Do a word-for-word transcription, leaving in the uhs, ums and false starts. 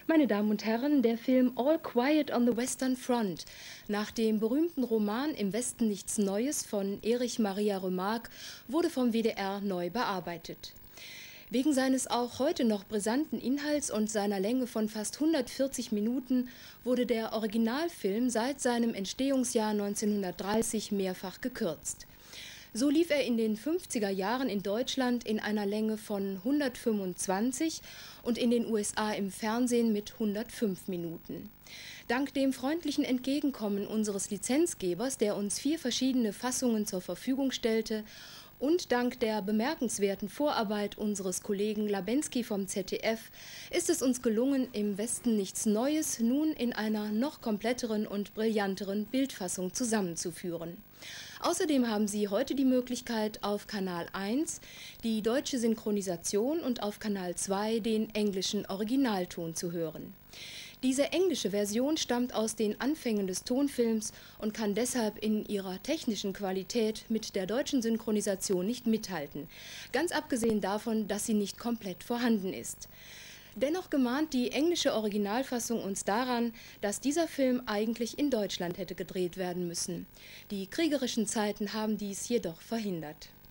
Meine Damen und Herren, der Film All Quiet on the Western Front, nach dem berühmten Roman Im Westen nichts Neues von Erich Maria Remarque, wurde vom W D R neu bearbeitet. Wegen seines auch heute noch brisanten Inhalts und seiner Länge von fast hundertvierzig Minuten wurde der Originalfilm seit seinem Entstehungsjahr neunzehnhundertdreißig mehrfach gekürzt. So lief er in den fünfziger Jahren in Deutschland in einer Länge von hundertfünfundzwanzig und in den U S A im Fernsehen mit hundertfünf Minuten. Dank dem freundlichen Entgegenkommen unseres Lizenzgebers, der uns vier verschiedene Fassungen zur Verfügung stellte, und dank der bemerkenswerten Vorarbeit unseres Kollegen Labenski vom Z D F ist es uns gelungen, Im Westen nichts Neues nun in einer noch kompletteren und brillanteren Bildfassung zusammenzuführen. Außerdem haben Sie heute die Möglichkeit, auf Kanal eins die deutsche Synchronisation und auf Kanal zwei den englischen Originalton zu hören. Diese englische Version stammt aus den Anfängen des Tonfilms und kann deshalb in ihrer technischen Qualität mit der deutschen Synchronisation nicht mithalten, ganz abgesehen davon, dass sie nicht komplett vorhanden ist. Dennoch gemahnt die englische Originalfassung uns daran, dass dieser Film eigentlich in Deutschland hätte gedreht werden müssen. Die kriegerischen Zeiten haben dies jedoch verhindert.